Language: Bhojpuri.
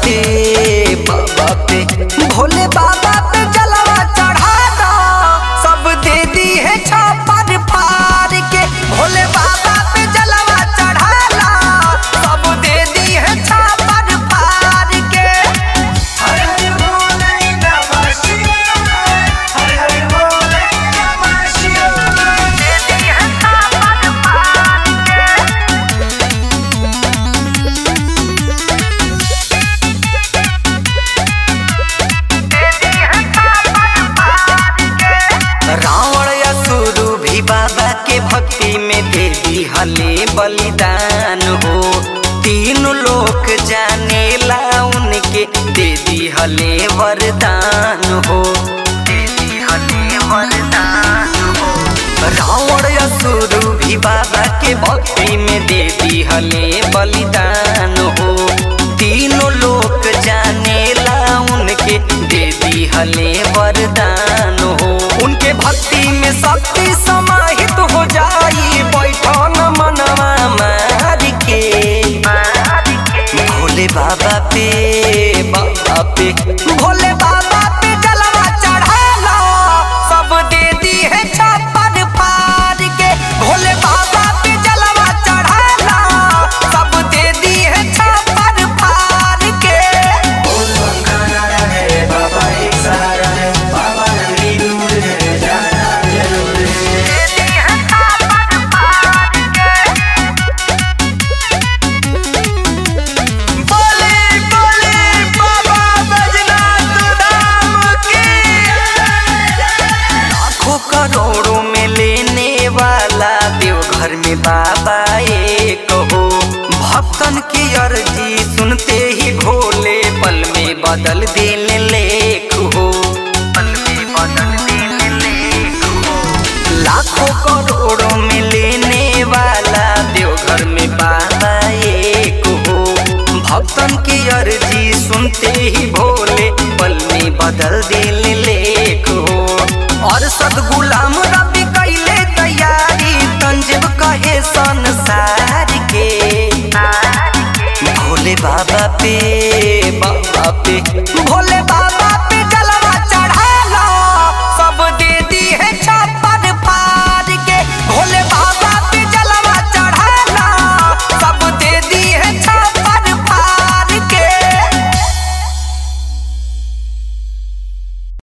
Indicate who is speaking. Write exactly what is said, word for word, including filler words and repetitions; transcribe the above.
Speaker 1: पे बाबा पे भोले बाबा पे जलवा चढ़ा दो, सब दे दी है छापर फाड़ के। भोले बाबा पे जलवा चढ़ा ला, सब दे दी है छापर फाड़ के। हर हर भोले नमः शिवाय, हर हर भोले नमः शिवाय, दे दी है छापर फाड़ के। रावण असुर भी बाबा के भक्ति में दे दी हले बलिदान हो, तीन लोक जाने ला उनके दे दी हले वरदान हो, दे दी हले वरदान हो। रावण असुर भी बाबा के भक्ति में दे दी हले बलिदान हो, तीनों लोक जाने ला उनके दे दी हले वरदान हो। उनके भक्ति में शक्ति समाहित हो जाई, बैठो न मनवा मार के। भोले बाबा पे बाबा पे भोले बाबा पे जलवा चढ़ा लो, सब दे दी है छापर फाड़ के। भोले बाबा पे जलवा चढ़ा लो, सब दे दी है छापर फाड़ के। बाबा एक सहारा है, बाबा नहीं दूर है, जाना जरूर है। दे दी है छापर फाड़ के। बोले बोले बाबा बैजनाथ धाम की। लाखों करोड़ों में लेने वाला देवघर में बाबा एक हो, भक्तन की अर्जी सुनते ही भोले पल में बदल देने लेख हो, पल में बदल देने लेख हो। लाखों करोड़ों में लेने वाला देवघर में बाबा एक हो, भक्तन की अर्जी सुनते ही भोले पल में बदल देने लेख हो। और सदगुलाम रबी कैले तैयारी, तंजीब कहे संसार के। भोले बाबा पे बाबा पे भोले बाबा पे